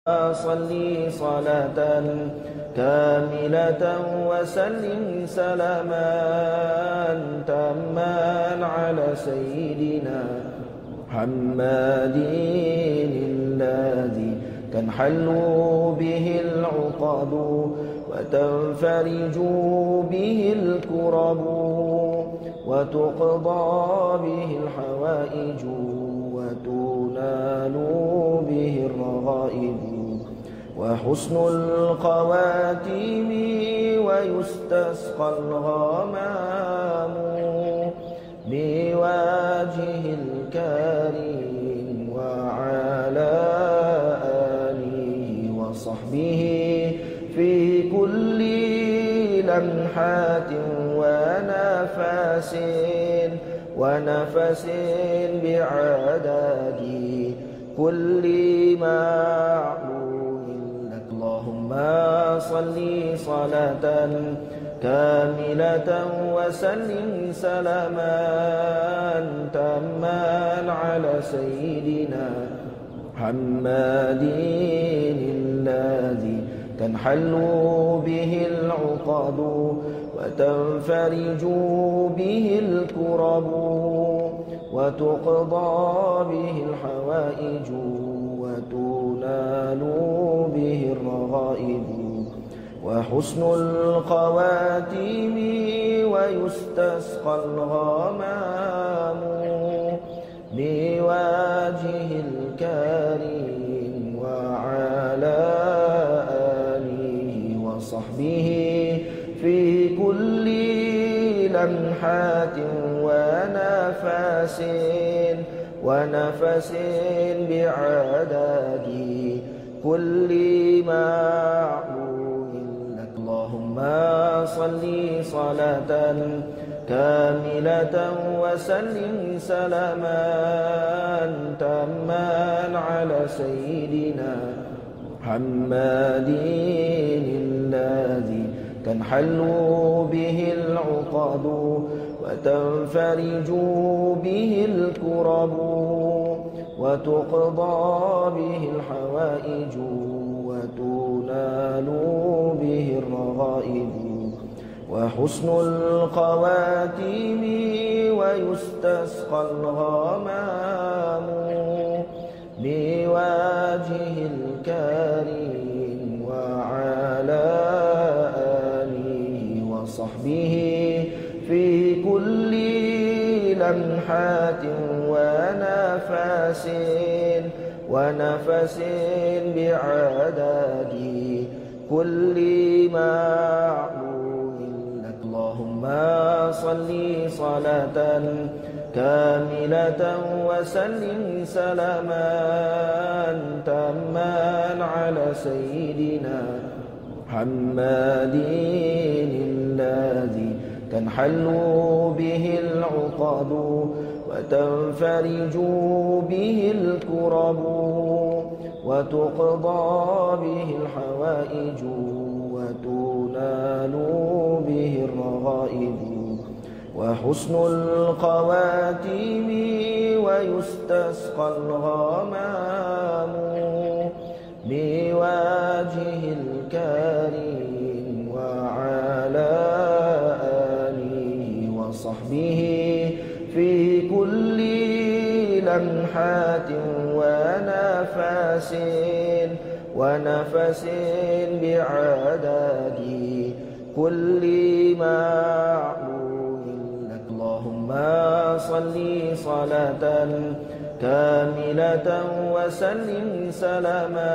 صلي صلاة كاملة وسلم سلاما تاما على سيدنا محمد الذي تنحل به العقد وتنفرج به الكرب وتقضى به الحوائج وتنال به الرغائب وحسن الخواتيم ويستسقى الغمام بوجه الكريم وعلى آله وصحبه في كل لمحات ونفس بعدد كل معلوم لك. اللهم صل صلاة كاملة وسلم سلاما تاما على سيدنا محمد الذي تنحل به العقد وتنفرج به الكرب وتقضى به الحوائج وتنال به الرغائب وحسن الخواتيم ويستسقى الغمام بوجه الكريم وعلى آله وصحبه في كل لمحات ونفس بعدد كل معلوم لك. اللهم صل صلاة كاملة وسلم سلاما تاما على سيدنا محمد الذي تنحل به العقد وتنفرج به الكرب وتقضى به الحوائج وتنال به الرغائب وحسن الخواتيم ويستسقى الغمام بوجه الكريم وعلى آله وصحبه في كل لمحات ونفس بعدد كل معلوم لك. اللهم صل صلاة كاملة وسلم سلاما تاما على سيدنا محمد الذي تنحل به العقد وتنفرج به الكرب وتقضى به الحوائج وتنال به الرغائب وحسن الخواتيم ويستسقى الغمام بوجه الكريم وعلى آله وصحبه في كل لمحات ونفس بعدد كل معلوم لك. اللهم صل صلاة كاملة وسلم سلاما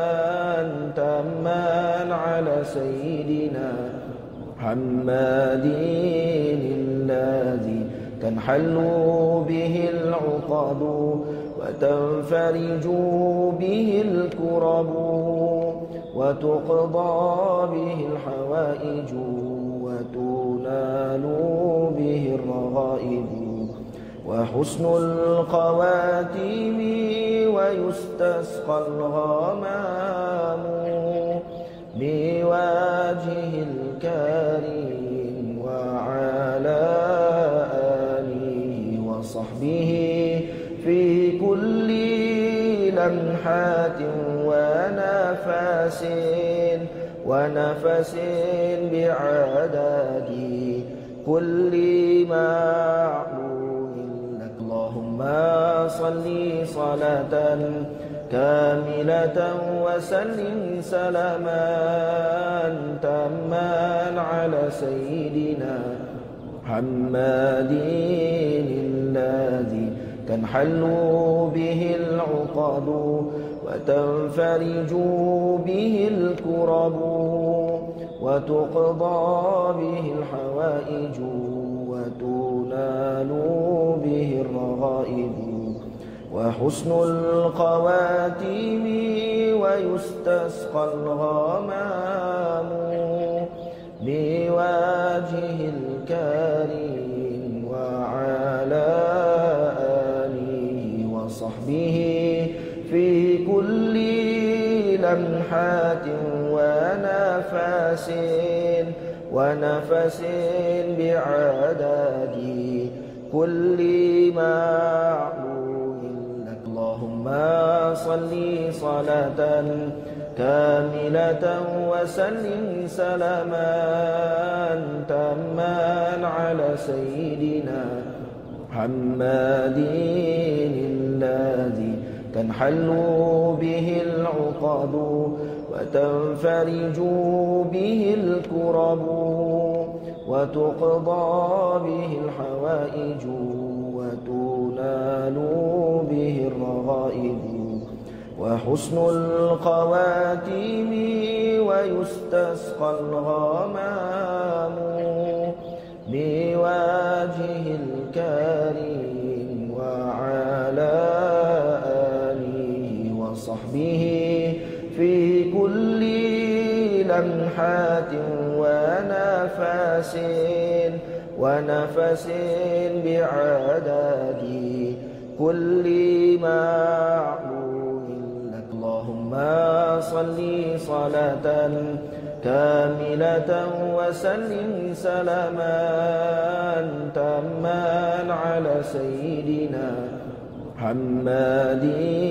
تاما على سيدنا محمد الذي تنحل به العقد وتنفرج به الكرب وتقضى به الحوائج وتنال به الرغائب وحسن الخواتيم ويستسقى الغمام بوجه الكريم وعلى آله وصحبه في كل لمحات ونفس نفس ونفس بعدد كل معلوم لك. اللهم صل صلاة كاملة وسلم سلاما تاما على سيدنا محمد الذي تنحل به العقد وتنفرج به الكرب وتقضى به الحوائج وتنال به الرغائب وحسن الخواتيم ويستسقى الغمام بوجه الكريم وعلى آله وصحبه في كل لمحات ونفس بعدد كل معلوم لك. اللهم صل صلاة كاملة وسلم سلاما تاما على سيدنا محمد الذي تنحل به العقد وتنفرج به الكرب وتقضى به الحوائج وتنال به الرغائب وحسن الخواتيم ويستسقى الغمام بوجه الكريم وعلى آله وصحبه في كل لمحات ونفس بعدد كل معلوم لك. اللهم صل صلاة كاملة وسلم سلاما تاما على سيدنا محمد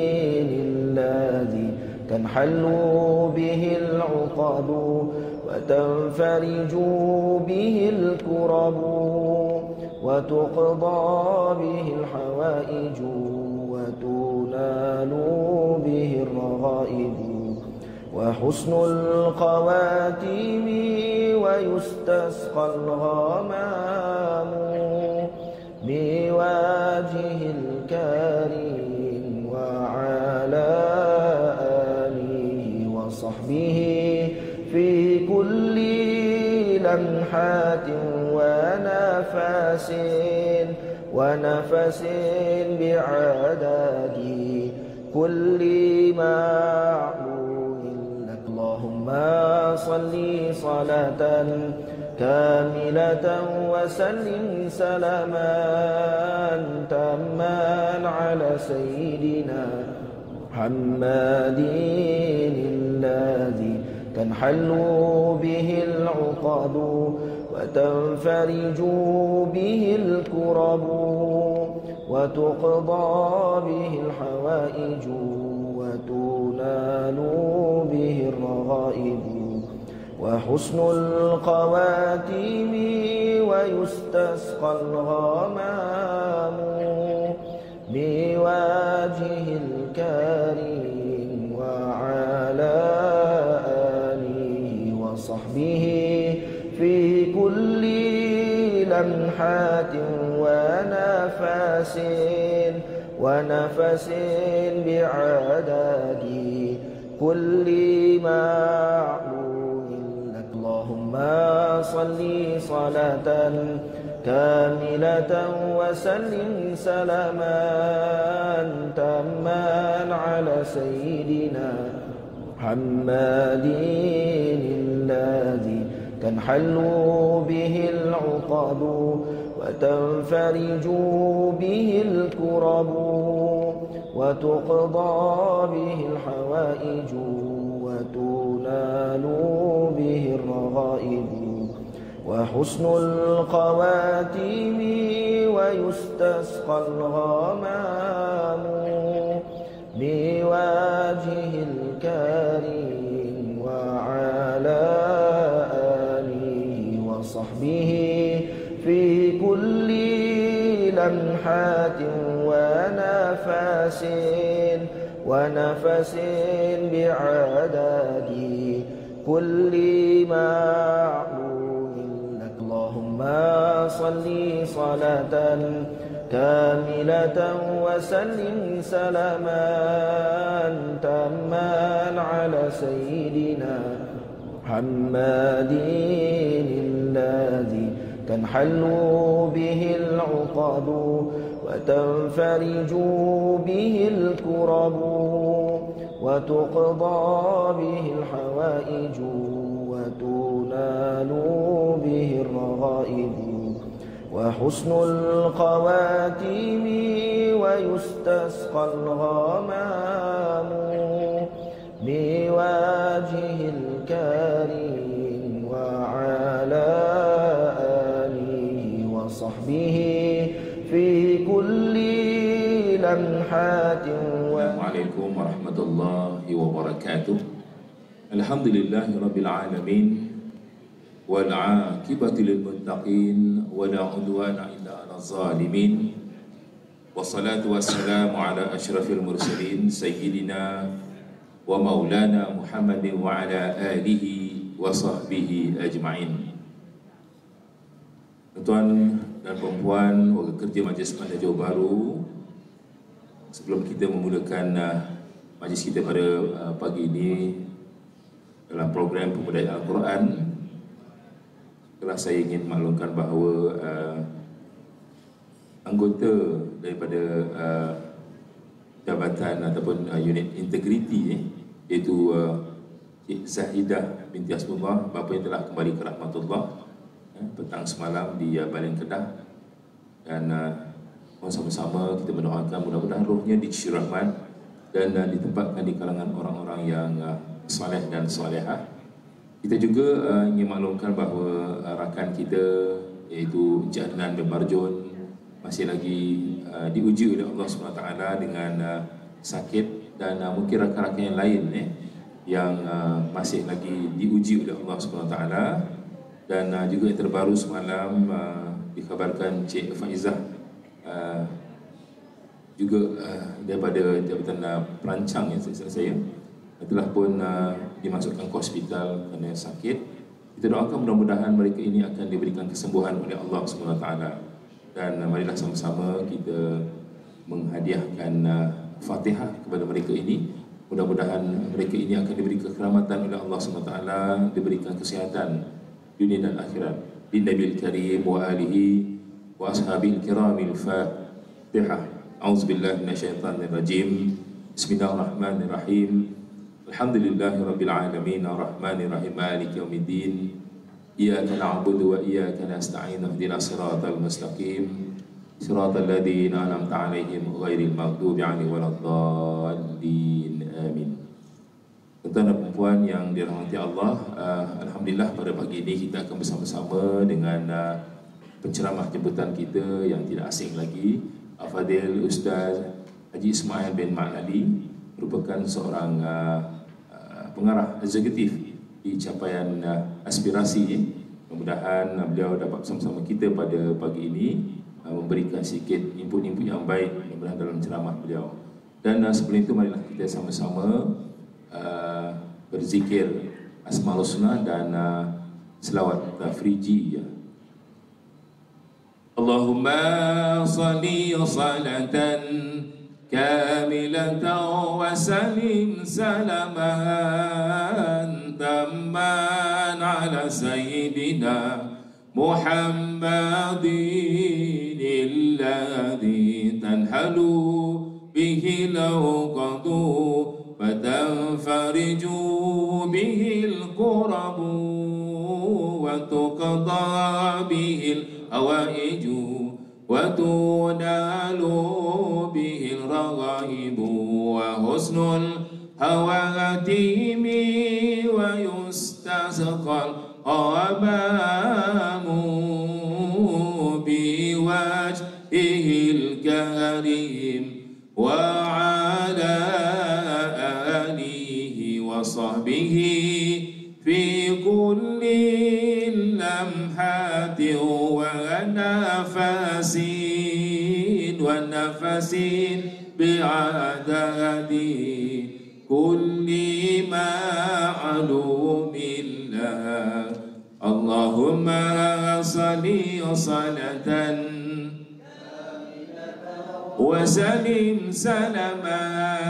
الذي تنحل به العقد وتنفرج به الكرب وتقضى به الحوائج وتنال به الرغائب وحسن الخواتيم ويستسقى الغمام بوجه الكريم وعلى آله وصحبه في كل لمحات ونفس بعدد كل معلوم لك. اللهم صل صلاة كاملة وسلم سلاما تاما على سيدنا محمد الذي تنحل به العقد وتنفرج به الكرب وتقضى به الحوائج وتنال به الرغائب وحسن الخواتيم ويستسقى الغمام بوجه الكريم وعلى آله وصحبه في كل لمحات ونفس بعدد كل معلوم لك. اللهم صل صلاة كاملة وسلم سلاما تاما على سيدنا محمد الذي تنحل به العقد وتنفرج به الكرب وتقضى به الحوائج وتنال به الرغائب وحسن الخواتيم ويستسقى الغمام بوجه الكريم لمحات ونفس بعدد كل معلوم لك. اللهم صل صلاة كاملة وسلم سلاما تاما على سيدنا محمد الذي تنحل به العقد وتنفرج به الكرب وتقضى به الحوائج وتنال به الرغائب وحسن الخواتيم ويستسقى الغمام بوجهه الكريم وعلى آله وصحبه في كل لمحات. Assalamualaikum warahmatullahi wabarakatuh. Alhamdulillahi rabbil alamin wal 'aqibatu lil muttaqin wa la 'udwana illa 'alal zalimin. Wassalatu wassalamu ala asyrafil mursalin sayyidina wa maulana Muhammadin wa ala alihi wa sahbihi ajma'in. Tuan dan perempuan, warga kerja Majlis Bandar Johor Bahru, sebelum kita memulakan majlis kita pada pagi ini dalam program Pembudayaan Al-Quran, saya ingin maklumkan bahawa anggota daripada jabatan ataupun unit integriti iaitu Cik Zahidah binti Hasbullah, bapa yang telah kembali ke rahmatullah petang semalam di Balai Kedah, dan sama-sama kita mendoakan mudah-mudahan rohnya dicuri rahmat dan ditempatkan di kalangan orang-orang yang soleh dan solehah. Kita juga ingin maklumkan bahawa rakan kita iaitu Encik Adnan bin Marjun masih lagi diuji oleh Allah SWT dengan sakit, dan mungkin rakan-rakan yang lain yang masih lagi diuji oleh Allah SWT. Dan juga yang terbaru semalam dikabarkan Cik Faizah juga daripada Jabatan Perancang yang saya telah pun dimasukkan ke hospital kerana sakit. Kita doakan mudah-mudahan mereka ini akan diberikan kesembuhan oleh Allah SWT. Dan marilah sama-sama kita menghadiahkan Fatihah kepada mereka ini. Mudah-mudahan mereka ini akan diberi kekeramatan oleh Allah SWT, diberikan kesihatan dunia dan akhirat. Bin Nabil Karim wa alihi wa ashabil kiramil Fatihah. A'udzubillahi minasyaitanir rajim. Bismillahirrahmanirrahim. Alhamdulillahi rabbil alamin arrahmanir rahim maliki yaumiddin. Iyyaka na'budu wa iyyaka nasta'in ihdinas siratal mustaqim siratal ladzina an'amta 'alaihim ghairil maghdubi 'alaihim waladdallin. Amin. Tuan dan perempuan yang dirahmati Allah, alhamdulillah pada pagi ini kita akan bersama-sama dengan penceramah jemputan kita yang tidak asing lagi, Al-Fadhil Ustaz Haji Ismail bin Ma'ali, merupakan seorang pengarah eksekutif di capaian aspirasi. Mudah-mudahan beliau dapat bersama-sama kita pada pagi ini memberikan sedikit input-input yang baik mudah-mudahan dalam ceramah beliau. Dan sebelum itu marilah kita sama-sama berzikir Asmaul Husna dan selawat tafriji. Allahumma salli salatan kamilatan wa salim salaman tamman ala sayyidina Muhammadin alladhi tanhalu bihi al-uqadu وتنفرج به الكرب وتقضى به الحوائج وتنال به الرغائب وحسن الخواتيم ويستسقى الغمام بوجهه الكريم وعلى وصحبه في كل لمحات ونفس ونفس بعدد كل معلوم الله. اللهم صل صلاة وسلم سلاما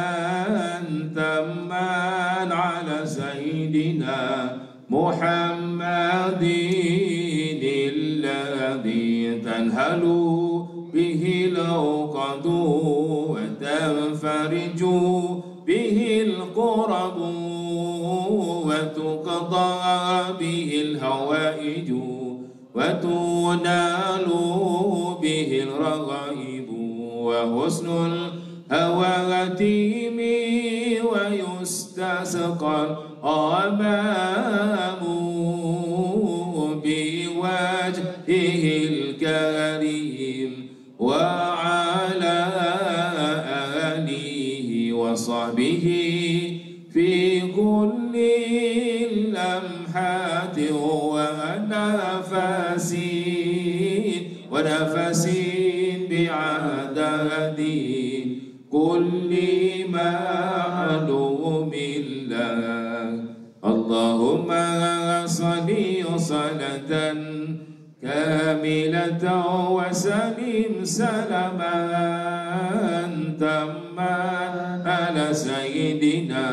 تاما على سيدنا محمد الذي تنهل به العقد وتنفرج به الكرب وتقضى به الهوائج وتنال به الرغائب وحسن الهواتيم ويستسقى الغمام بوجهه الكريم وعلى آله وصحبه في كل لمحات ونفس بعدد كل معلوم الله. اللهم صل صلاة كاملة وسلم سلاما تاما على سيدنا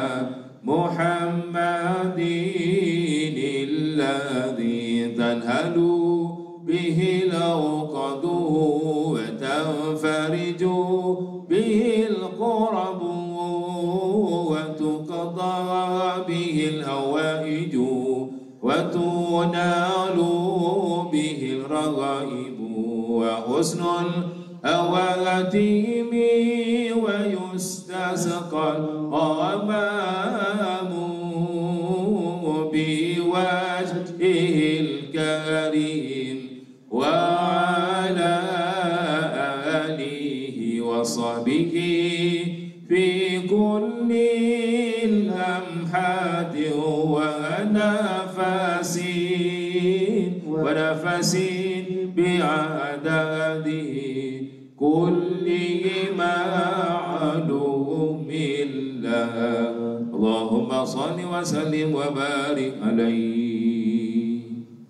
محمد الذي تنهل به العقد وتنفرج به الكرب وتقضى به الهوائج وتنال به الرغائب وحسن الهواتيم ويستسقى الغمام بوجهه الكريم وعلى آله وصحبه في كل لمحات ونفس بعدد كل معلوم الله. اللهم صل وسلم وبارك عليه.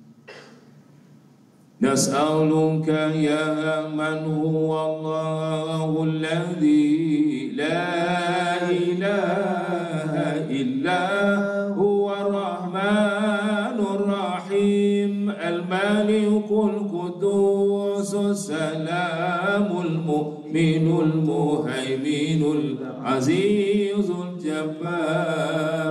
نسألك يا من هو الله الذي لا إله إلا هو الرحمن الرحيم الملك القدوس السلام المؤمن المهيمن العزيز الجبار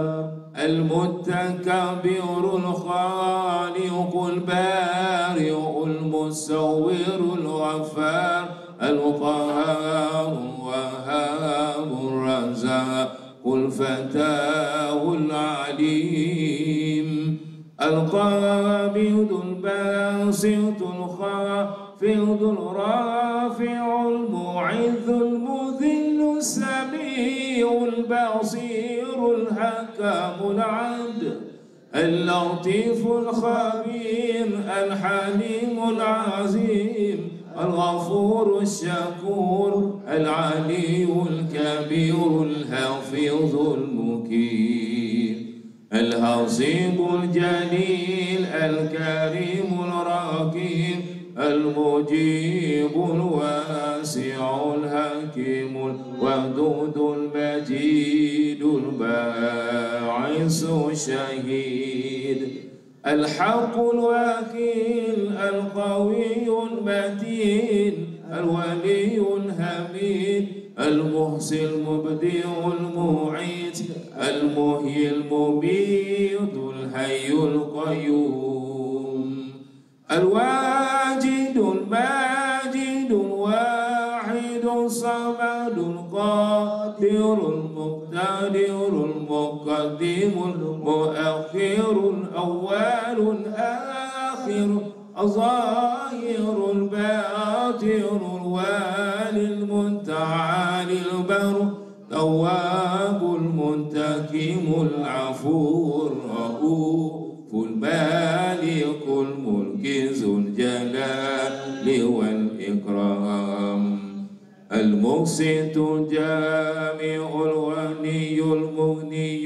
المتكبر الخالق البارئ المصور الغفار القهار الوهاب الرزاق الفتاه العليم القابض الباسط الخافض الرافع المعز المذل السميع البصير الحكم العدل اللطيف الخبير الحليم العظيم الغفور الشكور العلي الكبير الحفيظ المكير الحصيب الجليل الكريم الرقيب المجيب الواسع الحكيم الودود المجيد الباعث الشهيد الحق الوكيل القوي المتين الولي الحميد المحصي المبدئ المعيد المحيي المميت الحي القيوم الواجد الماجد الواحد الصمد القادر المقتدر المقدم المؤخر الأول الآخر الظاهر الباطن الوالي المتعالي البر تواب المنتقم العفو الرؤوف المالك الملك ذو الجلال والإكرام المقسط الجامع الغني المغني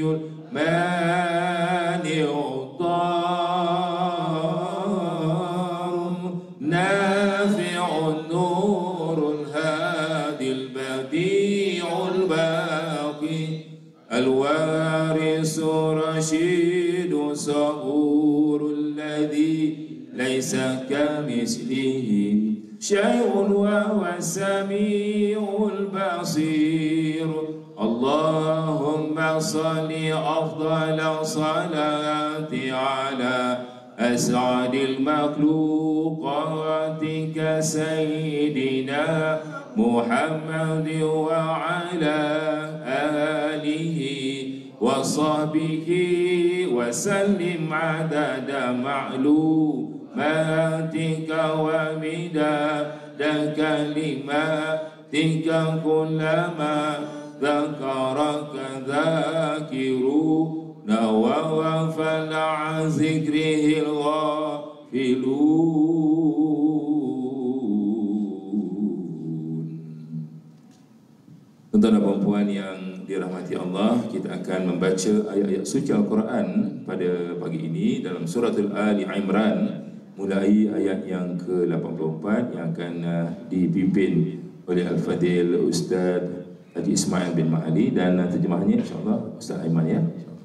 المانع الضار نافع النور الهادي البديع الباقي الوارث رشيد صبور الذي ليس كمثله شيء وهو السميع البصير. اللهم صل أفضل صلاة على أسعد المخلوقات كسيدنا محمد وعلى آله وصحبه وسلم عدد معلوماتك ومداد كلماتك كلما ذكرك ذاكرون وغفل عن ذكره الغافلون. Tuan-tuan dan puan yang dirahmati Allah, kita akan membaca ayat-ayat suci Al-Quran pada pagi ini dalam surah Ali Imran, mulai ayat yang ke-84 yang akan dipimpin oleh Al-Fadil Ustaz Haji Ismail bin Ma'ali, dan terjemahannya insyaAllah Ustaz Aiman ya.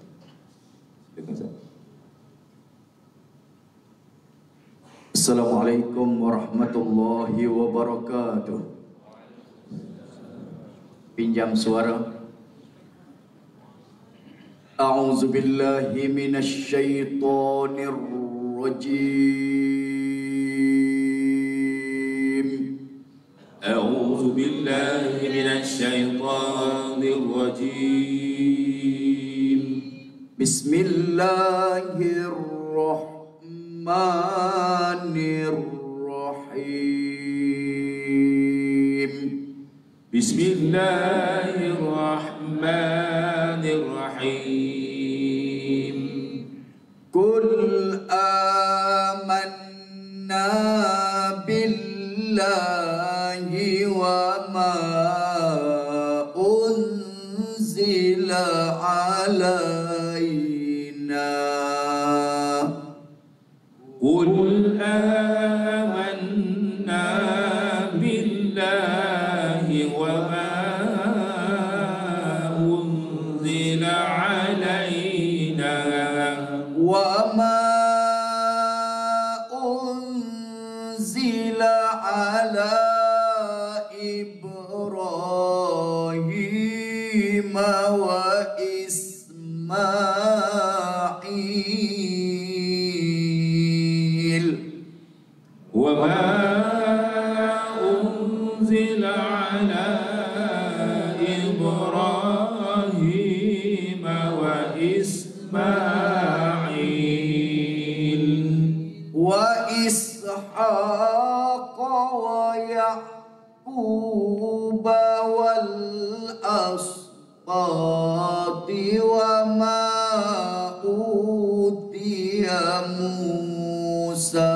Assalamualaikum warahmatullahi wabarakatuh. Pinjam suara. A'udzu billahi minasy syaithanir rajim. A'udzu billahi minasy syaithanir rajim. Bismillahirrahmanirrahim. Bismillahirrahmanirrahim. Qul amanna billahi wa ma unzila alaina. Qul amanna billahi wa ma unzila alaina Wa ma unzila ala Ibrahim wa Ismail wa ma unzila ala Ibrahim wa Ismail wa Ishaq wa Ya'qub wal asbati wa ma utiya Musa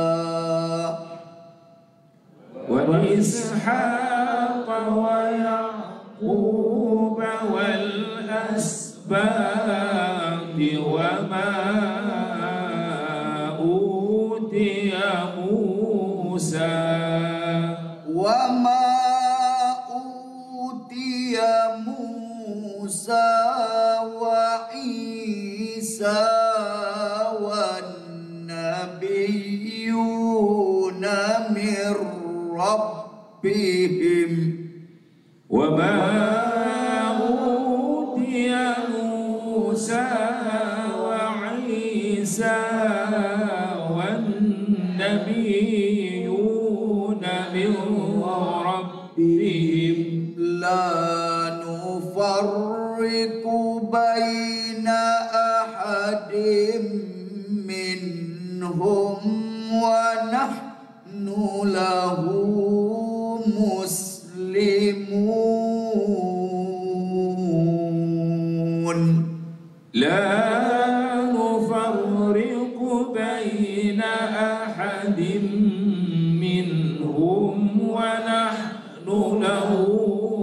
wa Ishaq wa Ya'qub wal asbati wa ma utiya Musa wa ma utiya Musa wa Isa wan nabiyyuna mir rabbihim wa ma utiya Musa wa Isa wan nabiyyuna min rabbihim la nufarriqu baina ahadin minhum wa nahnu lahu muslimun. La nufarriqu baina ahadin minhum wa nahnu lahu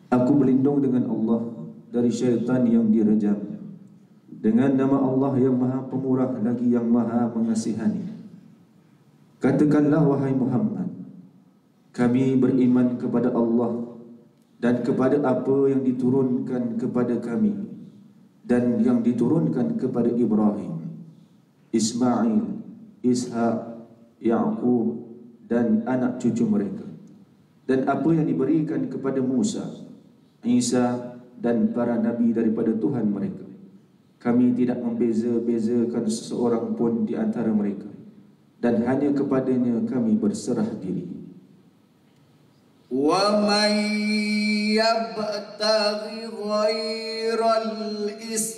Aku berlindung dengan Allah dari syaitan yang direjam. Dengan nama Allah yang Maha Pemurah lagi yang Maha Mengasihani. Katakanlah wahai Muhammad, kami beriman kepada Allah dan kepada apa yang diturunkan kepada kami dan yang diturunkan kepada Ibrahim, Ismail, Ishak, Ya'qub dan anak cucu mereka, dan apa yang diberikan kepada Musa, Isa dan para nabi daripada Tuhan mereka. Kami tidak membeza-bezakan seseorang pun di antara mereka, dan hanya kepadanya kami berserah diri. Wa man yabtaghi ghairal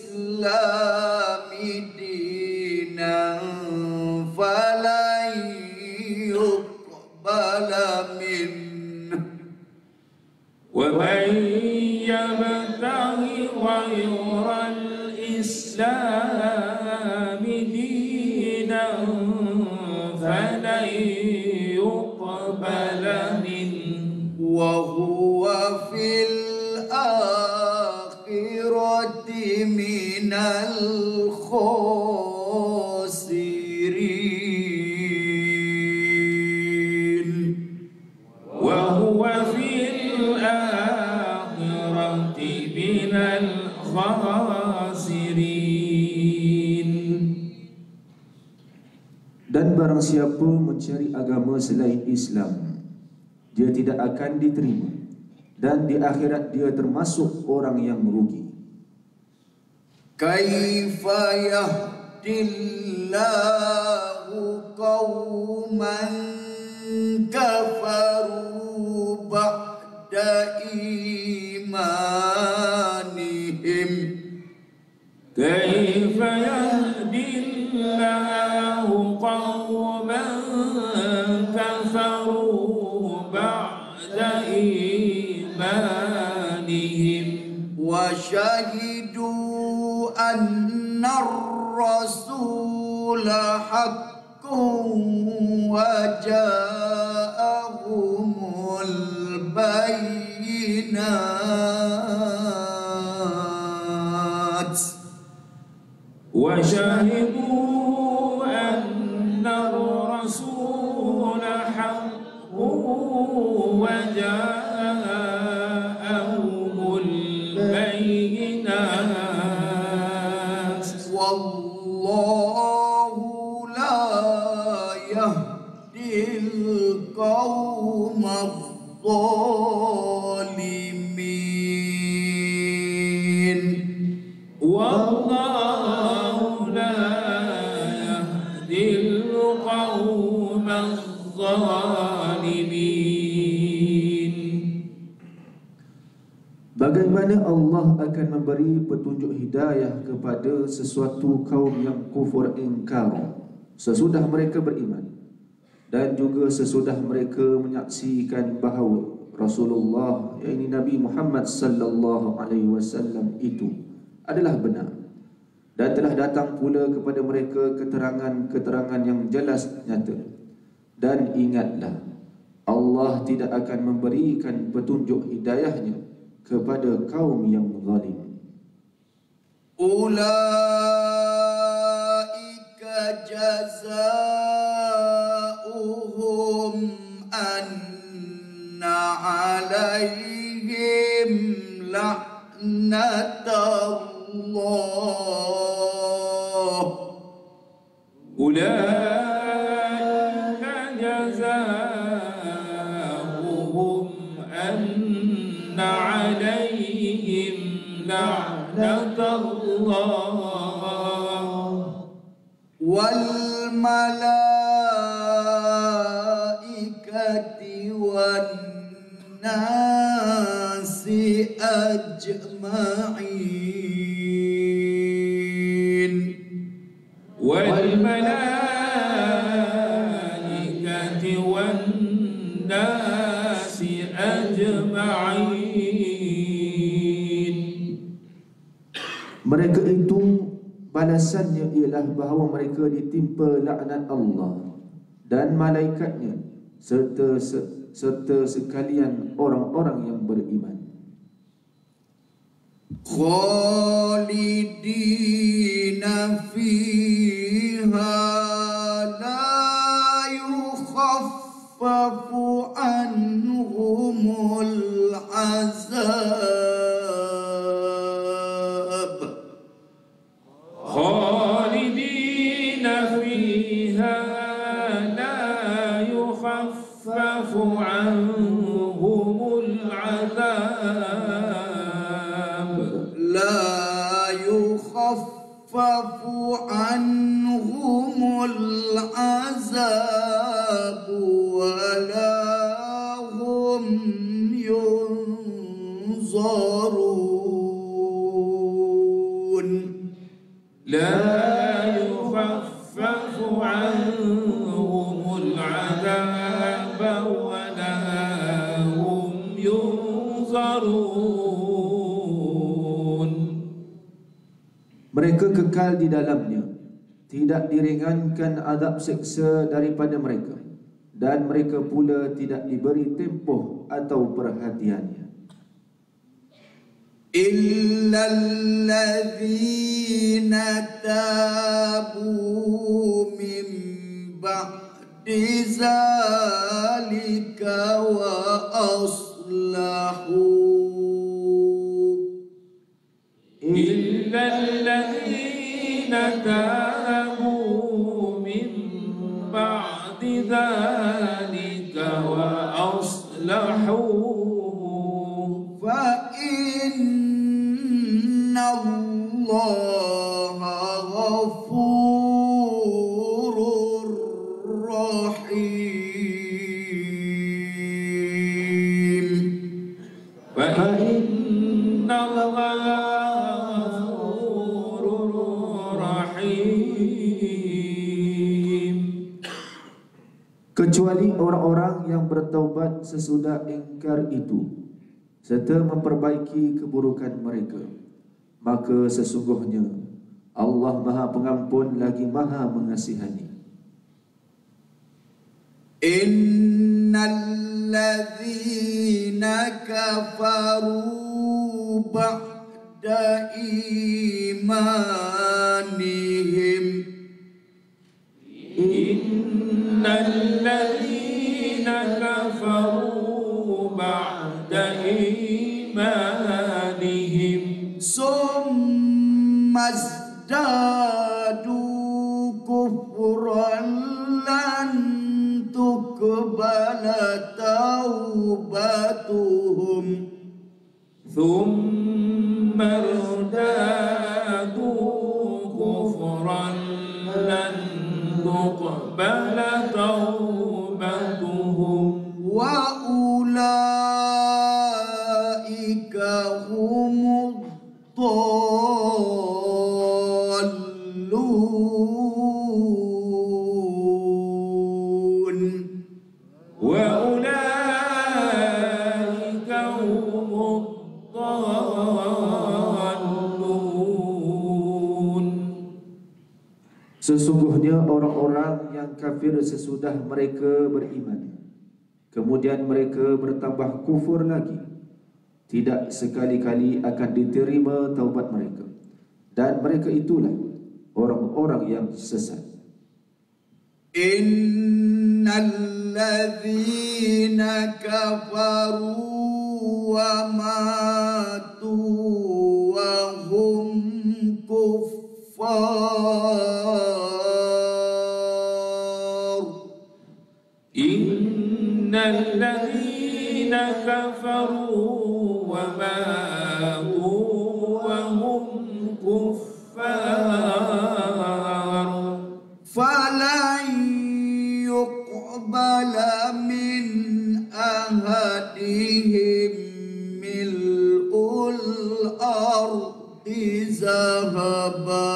islami dinan falan yuqbala minhu wa man yabtaghi ghairal islami dinan falan yuqbala minhu wa huwa fil akhirati minal khasirin wa huwa fil akhirati minal khasirin. Dan barang siapa mencari agama selain Islam, dia tidak akan diterima, dan di akhirat dia termasuk orang yang merugi. Kaifa yahdillahu qauman kafaru ba'da imanihim. Kaifa yahdillahu qauman kafaru ba'da imanihim wa shahidu anna ar-rasula haqqun wa ja'ahumul bayyinat wa shahidu anna ar-rasula haqqun wa ja'ahumul bayyinat wallahu la yahdil qawma adh-dhalimin wallahu la yahdil qawma adh-dhalimin. Bagaimana Allah akan memberi petunjuk hidayah kepada sesuatu kaum yang kufur ingkar sesudah mereka beriman, dan juga sesudah mereka menyaksikan bahawa Rasulullah, yakni Nabi Muhammad sallallahu alaihi wasallam itu adalah benar, dan telah datang pula kepada mereka keterangan-keterangan yang jelas nyata. Dan ingatlah, Allah tidak akan memberikan petunjuk hidayahnya kepada kaum yang zalim. Ulaika jazaohum anna alaihim la'natullah. Ulaika jazaohum anna alaihim la'natullah wal malaikati wan nasi ajma'in wal malaikati wan nasi ajma'in. Mereka itu balasannya ialah bahawa mereka ditimpa laknat Allah dan malaikatnya serta sekalian orang-orang yang beriman. خالدين فيها لا يخفف عنهم العذاب خالدين فيها لا يخفف عنهم العذاب لا يخفف عنهم العذاب ولا هم ينظرون لا يخفف عنهم العذاب ولا هم ينظرون. Mereka kekal di dalamnya, tidak diringankan azab seksa daripada mereka, dan mereka pula tidak diberi tempoh atau perhatiannya. إلا الذين تابوا من بعد ذلك وأصلحوا إلا الذين تابوا من بعد ذلك وأصلحوا فإن الله غفور رحيم فإن الله غفور رحيم. Kecuali orang-orang yang bertaubat sesudah ingkar itu serta memperbaiki keburukan mereka, maka sesungguhnya Allah Maha Pengampun lagi Maha Mengasihani. Innal ladzina kafaru ba'da imanihim Innal ladzina kafaru ba'da imanihim summa zdadu kufran lan tuqbala taubatuhum thumma ardadu kufran lan tuqbala taubatuhum wa ulaika humud dhallun wa ulaika humud dhallun. Sesungguhnya orang-orang yang kafir sesudah mereka beriman, kemudian mereka bertambah kufur lagi, tidak sekali-kali akan diterima taubat mereka, dan mereka itulah orang-orang yang sesat. Innal ladzina kafaru wa matu wa hum kuffar Innal ladzina kafaru wa matu wa hum kuffar falan yuqbala min ahadihim mil'ul ardi zahaba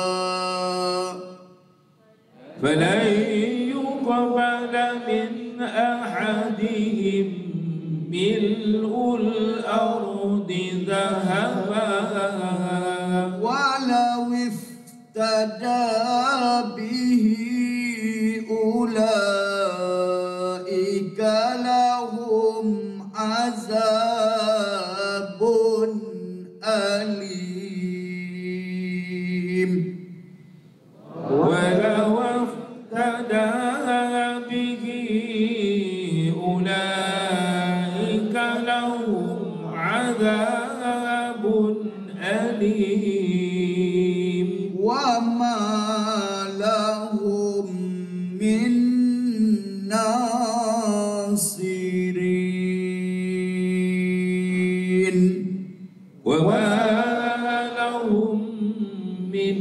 فلن يقبل من أحدهم ملء الأرض ذهبا ولو افتدى به أولئك لهم عذاب أليم أليم وما لهم من ناصرين وما لهم من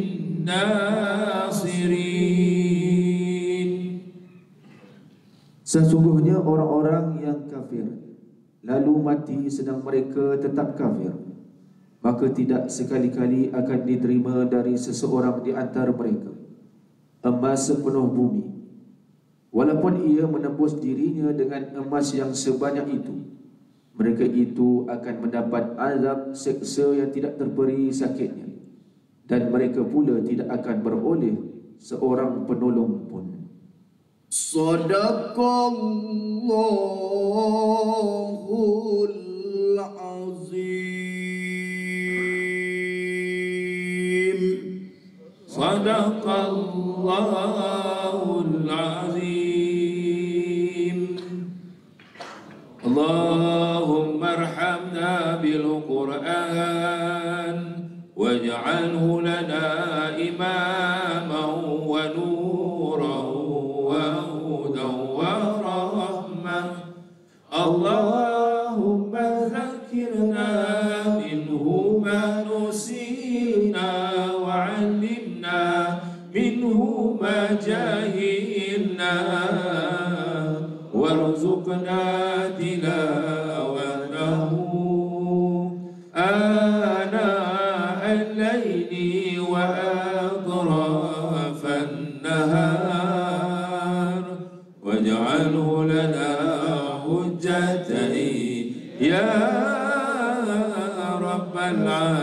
ناصرين. Sesungguhnya orang-orang yang kafir lalu mati sedang mereka tetap kafir, maka tidak sekali-kali akan diterima dari seseorang di antara mereka emas sepenuh bumi, walaupun ia menembus dirinya dengan emas yang sebanyak itu. Mereka itu akan mendapat azab seksa yang tidak terberi sakitnya, dan mereka pula tidak akan beroleh seorang penolong pun. Sadaqallahul azim. Sadaqallahul azim. Allahumma arhamna bil Qur'an waj'alhu lana imaman wa nuran wa hudan wa rahmah. Allahumma zakkirna minhu ma nusina wa 'allimna minhu ma jahilna warzuqna tilawatahu ana al-layli wa atrafan nahar waj'alhu lana hujjatan ya rabbal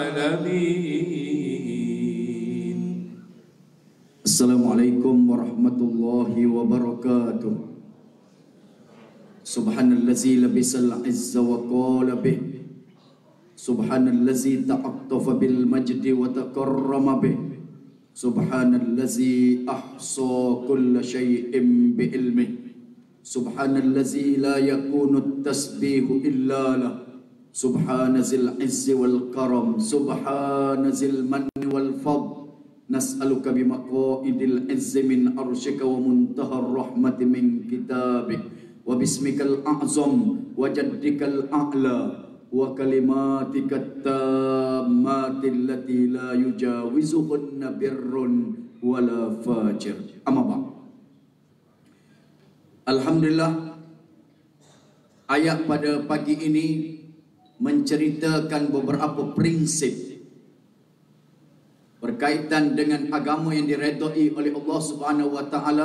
alamin. Assalamualaikum warahmatullahi wabarakatuh. Subhanallazi labisal izza wa qala bih. Subhanallazi ta'attafa bil majdi wa takarrama bih. Subhanallazi ahsa kulla shay'in bi ilmih. Subhanallazi la yakunu at-tasbihu illa lah. Subhanazil izzi wal karam. Subhanazil manni wal fadl. Nas'aluka bimaqaidil izzi min arsyika wa muntahar rahmati min kitabik. Wa bismikal a'zam wa jaddikal a'la wa kalimatika tammati allati la yujawizuhunna birrun wala fajir. Amma ba'd. Alhamdulillah, ayat pada pagi ini menceritakan beberapa prinsip berkaitan dengan agama yang diredai oleh Allah Subhanahu wa taala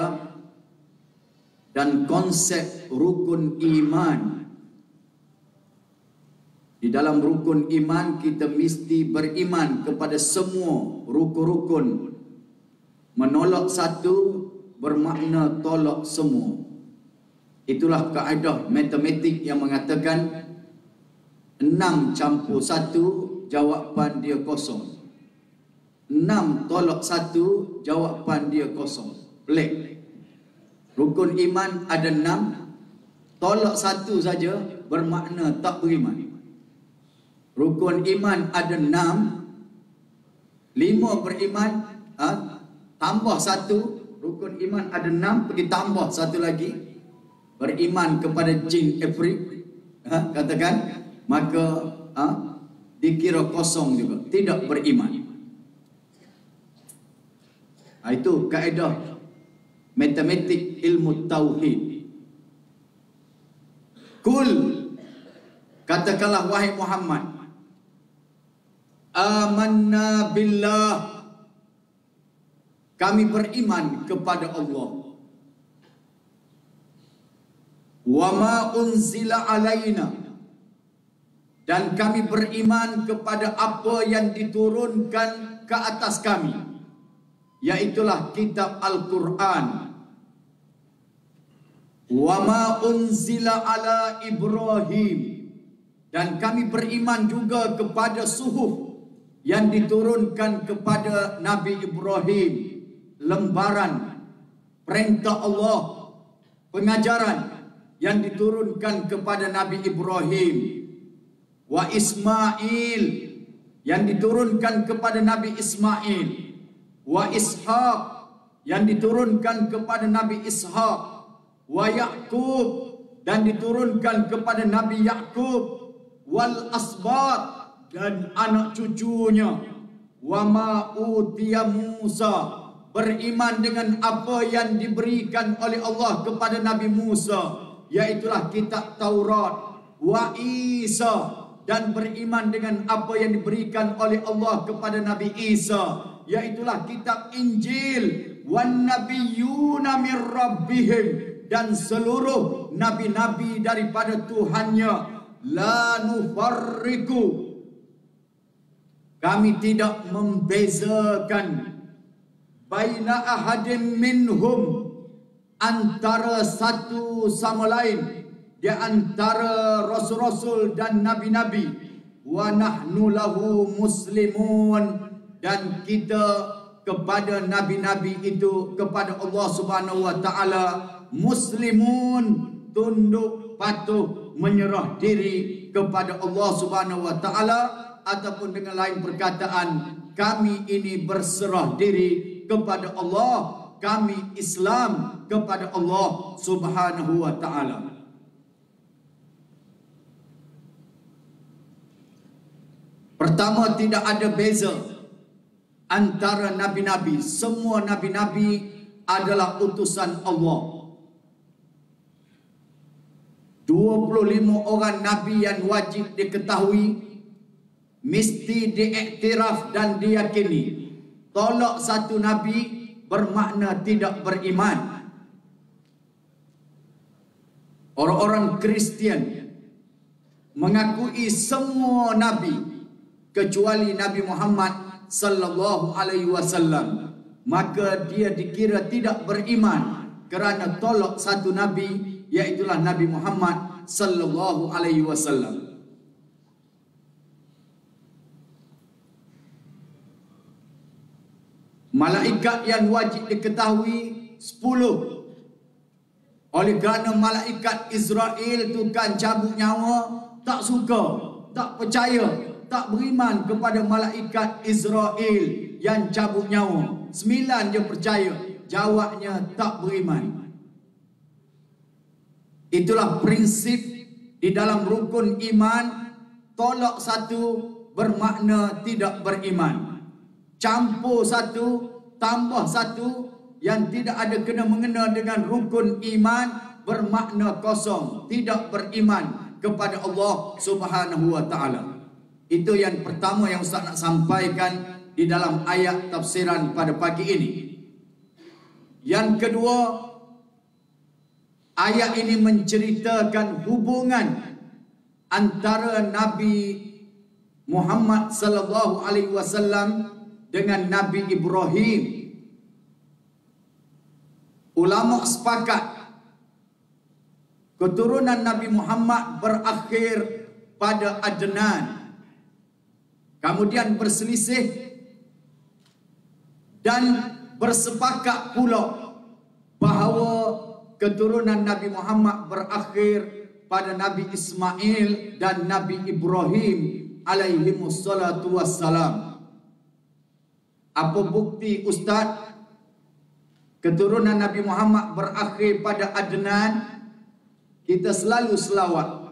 dan konsep rukun iman. Di dalam rukun iman kita mesti beriman kepada semua rukun-rukun. Menolak satu bermakna tolak semua. Itulah kaedah matematik yang mengatakan 6 campur 1 jawapan dia kosong. 6 tolak 1 jawapan dia kosong. Pelik. Rukun iman ada 6, tolak 1 saja bermakna tak beriman. Rukun iman ada 6, 5 beriman, tambah 1. Rukun iman ada 6, pergi tambah 1 lagi, beriman kepada jin ifrit, katakan, maka dikira kosong juga, tidak beriman. Itu kaedah matematik ilmu tauhid. Kul, katakanlah wahai Muhammad, amanna billah, kami beriman kepada Allah. Wa ma unzila alaina, dan kami beriman kepada apa yang diturunkan ke atas kami, yaitulah kitab Al-Quran. Wa ma unzila ala Ibrahim, dan kami beriman juga kepada suhuf yang diturunkan kepada Nabi Ibrahim, lembaran perintah Allah, pengajaran yang diturunkan kepada Nabi Ibrahim. Wa Ismail, yang diturunkan kepada Nabi Ismail, wa Ishaq yang diturunkan kepada Nabi Ishaq, wa Yaqub dan diturunkan kepada Nabi Yaqub, wal asbat dan anak cucunya, wa ma utiya Musa beriman dengan apa yang diberikan oleh Allah kepada Nabi Musa, iaitulah kitab Taurat, wa Isa dan beriman dengan apa yang diberikan oleh Allah kepada Nabi Isa, iaitulah kitab Injil, wan nabiyyuna mir rabbihim dan seluruh nabi-nabi daripada Tuhannya, la nufarriqu kami tidak membezakan, baina ahadim minhum antara satu sama lain di antara rasul-rasul dan nabi-nabi, wa nahnu lahu muslimun dan kita kepada nabi-nabi itu, kepada Allah Subhanahu wa taala muslimun, tunduk patuh menyerah diri kepada Allah Subhanahu wa taala, ataupun dengan lain perkataan kami ini berserah diri kepada Allah, kami Islam kepada Allah Subhanahu wa taala. Pertama, tidak ada beza antara nabi-nabi. Semua nabi-nabi adalah utusan Allah. 25 orang nabi yang wajib diketahui, mesti diiktiraf dan diyakini. Tolak satu nabi bermakna tidak beriman. Orang-orang Kristian mengakui semua nabi kecuali Nabi Muhammad sallallahu alaihi wasallam, maka dia dikira tidak beriman kerana tolak satu nabi, iaitulah Nabi Muhammad sallallahu alaihi wasallam. Malaikat yang wajib diketahui 10. Oleh kerana malaikat Israel tukang cabut nyawa, tak suka, tak percaya, tak beriman kepada malaikat Israel yang cabut nyawa. 9 dia percaya, jawabnya tak beriman. Itulah prinsip di dalam rukun iman. Tolak satu bermakna tidak beriman. Campur satu, tambah satu yang tidak ada kena-mengena dengan rukun iman bermakna kosong, tidak beriman kepada Allah Subhanahu wa taala. Itu yang pertama yang Ustaz nak sampaikan di dalam ayat tafsiran pada pagi ini. Yang kedua, ayat ini menceritakan hubungan antara Nabi Muhammad sallallahu alaihi wasallam dengan Nabi Ibrahim. Ulama sepakat keturunan Nabi Muhammad berakhir pada Adnan. Kemudian berselisih dan bersepakat pula bahawa keturunan Nabi Muhammad berakhir pada Nabi Ismail dan Nabi Ibrahim alaihi wassalatu wassalam. Apa bukti Ustaz keturunan Nabi Muhammad berakhir pada Adnan? Kita selalu selawat,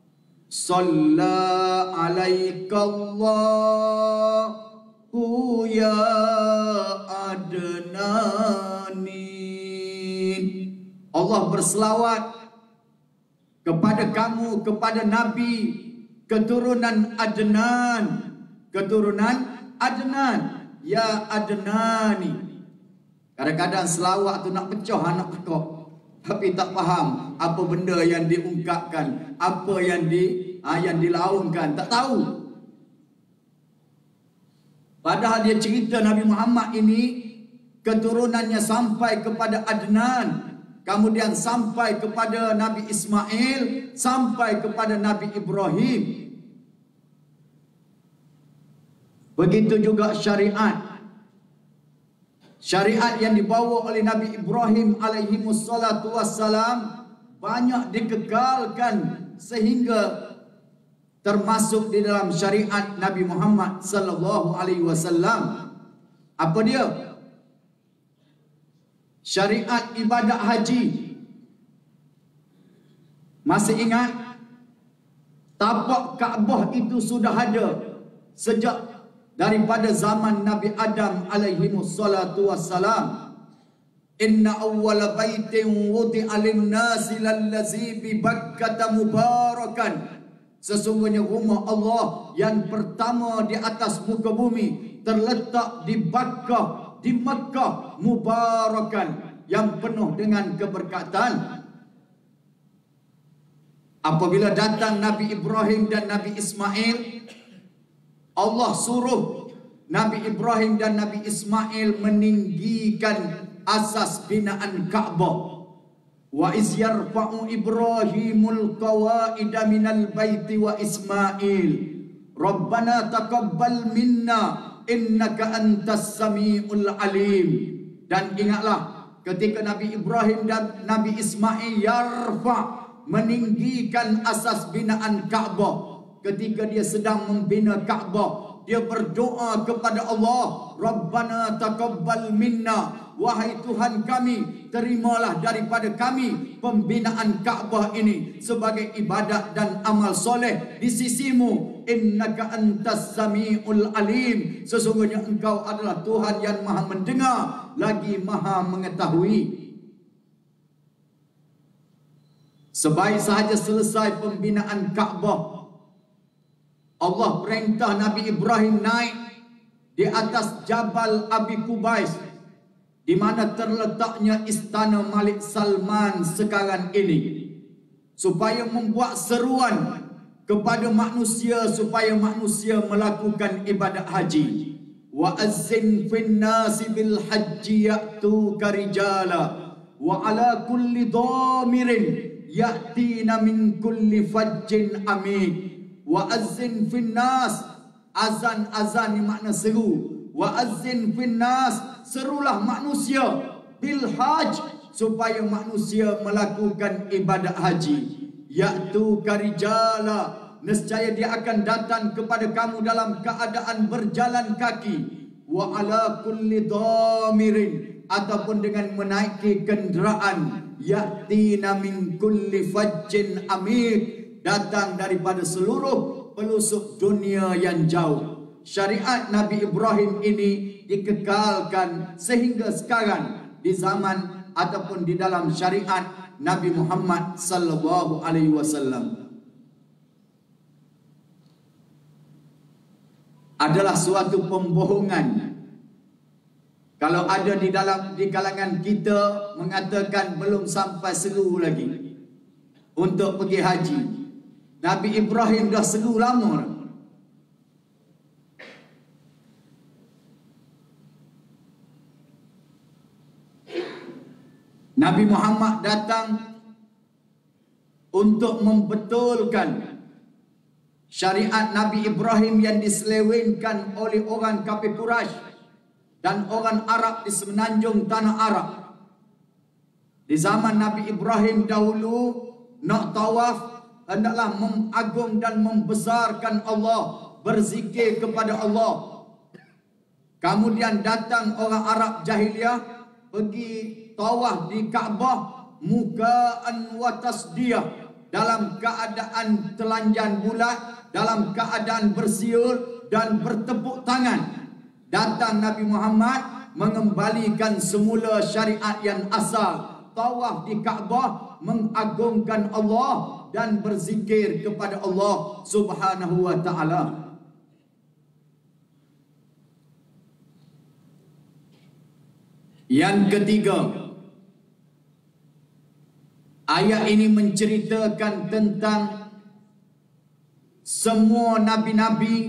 Salla alaikallahu ya Adnani. Allah berselawat kepada kamu, kepada Nabi keturunan Adnan. Keturunan Adnan, ya Adnani. Kadang-kadang selawat tu nak pecah anak tekok, tapi tak faham apa benda yang diungkapkan, apa yang dilaungkan, tak tahu. Padahal dia cerita Nabi Muhammad ini keturunannya sampai kepada Adnan, kemudian sampai kepada Nabi Ismail, sampai kepada Nabi Ibrahim. Begitu juga syariat. Syariat yang dibawa oleh Nabi Ibrahim alaihi wassalatu wassalam banyak dikekalkan sehingga termasuk di dalam syariat Nabi Muhammad sallallahu alaihi wasallam. Apa dia? Syariat ibadat haji. Masih ingat? Tapak Kaabah itu sudah ada sejak daripada zaman Nabi Adam alaihi wassalatu wassalam. Inna awwala baitin wudi'a lin-nasi lallazi bi Bakkah mubarakan. Sesungguhnya rumah Allah yang pertama di atas muka bumi terletak di Bakkah, di Makkah, mubarakan, yang penuh dengan keberkatan. Apabila datang Nabi Ibrahim dan Nabi Ismail, Allah suruh Nabi Ibrahim dan Nabi Ismail meninggikan asas binaan Kaabah. Wa iz yarfa'u Ibrahimul qawaida minal baiti wa Ismail Rabbana taqabbal minna innaka antas samiul alim. Dan ingatlah ketika Nabi Ibrahim dan Nabi Ismail meninggikan asas binaan Kaabah, ketika dia sedang membina Kaabah, dia berdoa kepada Allah, Rabbana taqabbal minna, wahai Tuhan kami, terimalah daripada kami pembinaan Kaabah ini sebagai ibadat dan amal soleh di sisimu. Innaka antas samiul alim, sesungguhnya engkau adalah Tuhan yang maha mendengar lagi maha mengetahui. Sebaik sahaja selesai pembinaan Kaabah, Allah perintah Nabi Ibrahim naik di atas Jabal Abi Kubais, di mana terletaknya istana Malik Salman sekarang ini, supaya membuat seruan kepada manusia supaya manusia melakukan ibadat haji. Wa azzin fin nasi bil haji ya'tuka rijala wa ala kulli dhamirin ya'tina min kulli fajjin amik. Wa azzin fin nas, azan ni makna seru. Wa azzin fin nas, serulah manusia, bil haj, supaya manusia melakukan ibadat haji. Ya'tu karijala, nescaya dia akan datang kepada kamu dalam keadaan berjalan kaki. Wa ala kulli dhamirin, ataupun dengan menaiki kenderaan. Ya'tina min kulli fajjin amik, datang daripada seluruh pelosok dunia yang jauh. Syariat Nabi Ibrahim ini dikekalkan sehingga sekarang di zaman ataupun di dalam syariat Nabi Muhammad sallallahu alaihi wasallam. Adalah suatu pembohongan kalau ada di kalangan kita mengatakan belum sampai seru lagi untuk pergi haji. Nabi Ibrahim dah seru lama. Nabi Muhammad datang untuk membetulkan syariat Nabi Ibrahim yang diselewengkan oleh orang kafir Quraisy dan orang Arab di semenanjung tanah Arab. Di zaman Nabi Ibrahim dahulu, nak tawaf hendaklah mengagung dan membesarkan Allah, berzikir kepada Allah. Kemudian datang orang Arab jahiliyah pergi tawaf di Kaabah muka'an wa tasdiyah, dalam keadaan telanjang bulat, dalam keadaan bersiul dan bertepuk tangan. Datang Nabi Muhammad mengembalikan semula syariat yang asal, tawaf di Kaabah, mengagungkan Allah dan berzikir kepada Allah Subhanahu wa taala. Yang ketiga, ayat ini menceritakan tentang semua nabi-nabi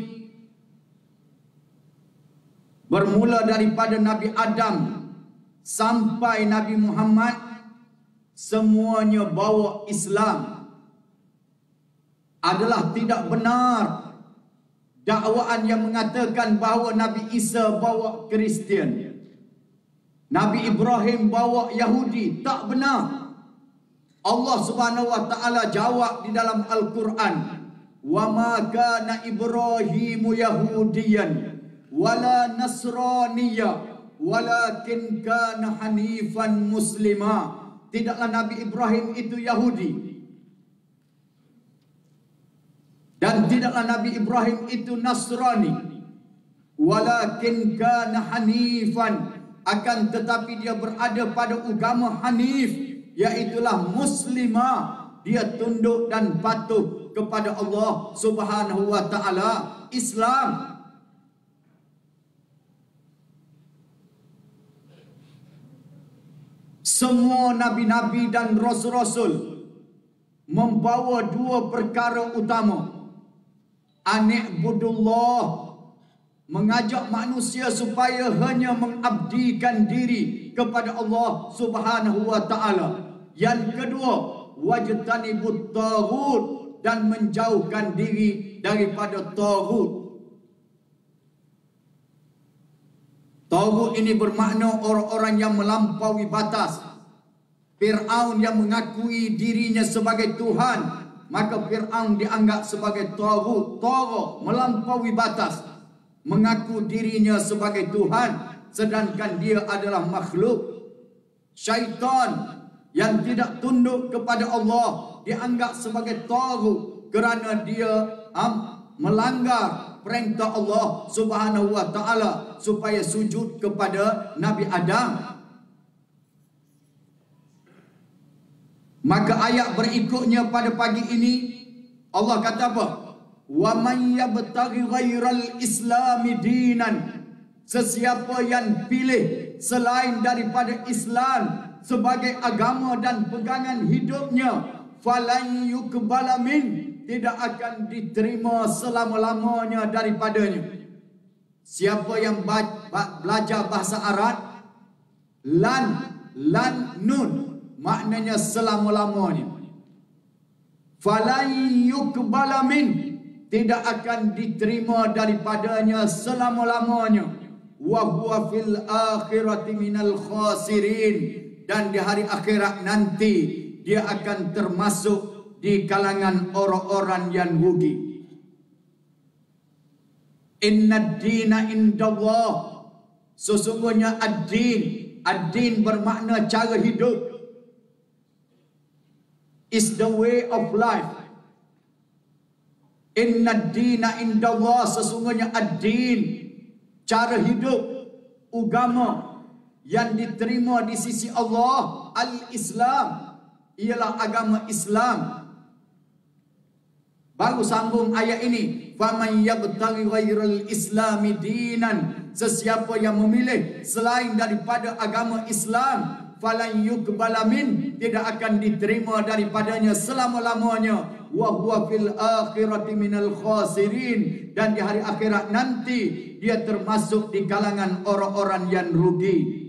bermula daripada Nabi Adam sampai Nabi Muhammad, semuanya bawa Islam. Adalah tidak benar dakwaan yang mengatakan bahawa Nabi Isa bawa Kristian, Nabi Ibrahim bawa Yahudi. Tak benar. Allah Subhanahu wa taala jawab di dalam Al-Quran, wa ma kana Ibrahimu Yahudiyan wala Nasraniya walakin kana hanifan muslima. Tidaklah Nabi Ibrahim itu Yahudi, dan tidaklah Nabi Ibrahim itu Nasrani, walakin kana hanifan, akan tetapi dia berada pada agama Hanif, iaitulah muslimah, dia tunduk dan patuh kepada Allah Subhanahu wa taala, Islam. Semua nabi-nabi dan rasul-rasul membawa dua perkara utama. Ani'budullah, mengajak manusia supaya hanya mengabdikan diri kepada Allah Subhanahu wa taala. Yang kedua, wajtanibut taghut, dan menjauhkan diri daripada taghut. Taghut ini bermakna orang-orang yang melampaui batas. Fir'aun yang mengakui dirinya sebagai Tuhan, maka Fir'aun dianggap sebagai taghut, tagha, melampaui batas, mengaku dirinya sebagai Tuhan sedangkan dia adalah makhluk. Syaitan yang tidak tunduk kepada Allah dianggap sebagai taghut kerana dia melanggar perintah Allah Subhanahu wa taala supaya sujud kepada Nabi Adam. Maka ayat berikutnya pada pagi ini Allah kata apa? Wa man yabtaghi ghairal islami dinan, sesiapa yang pilih selain daripada Islam sebagai agama dan pegangan hidupnya, falan yuqbala min, tidak akan diterima selama-lamanya daripadanya. Siapa yang belajar bahasa Arab, lan nun maknanya selama-lamanya. Falan yuqbala min, tidak akan diterima daripadanya selama-lamanya. Wa huwa fil akhirati minal khasirin, dan di hari akhirat nanti dia akan termasuk di kalangan orang-orang yang rugi. Inna dina indallah, sesungguhnya ad-din, ad-din bermakna cara hidup, is the way of life. Inna dina indallah, sesungguhnya ad-din, cara hidup, agama yang diterima di sisi Allah, al-Islam, ialah agama Islam. Baru sambung ayat ini, faman yabtaghi ghairal islami dinan, sesiapa yang memilih selain daripada agama Islam, falan yuqbala min, tidak akan diterima daripadanya selama-lamanya. Wa huwa fil akhirati minal khasirin, dan di hari akhirat nanti dia termasuk di kalangan orang-orang yang rugi.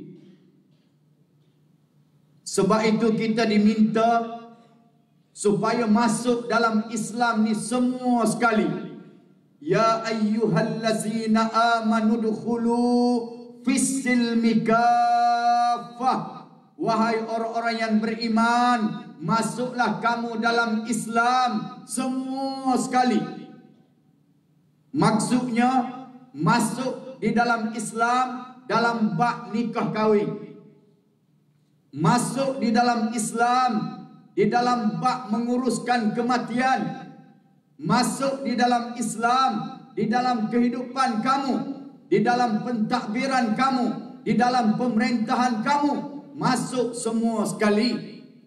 Sebab itu kita diminta supaya masuk dalam Islam ni semua sekali. Ya ayyuhallazina amanu dukhulu fis-silmi kaffah, wahai orang-orang yang beriman, masuklah kamu dalam Islam semua sekali. Maksudnya masuk di dalam Islam dalam bab nikah kahwin, masuk di dalam Islam di dalam bab menguruskan kematian, masuk di dalam Islam di dalam kehidupan kamu, di dalam pentadbiran kamu, di dalam pemerintahan kamu, masuk semua sekali.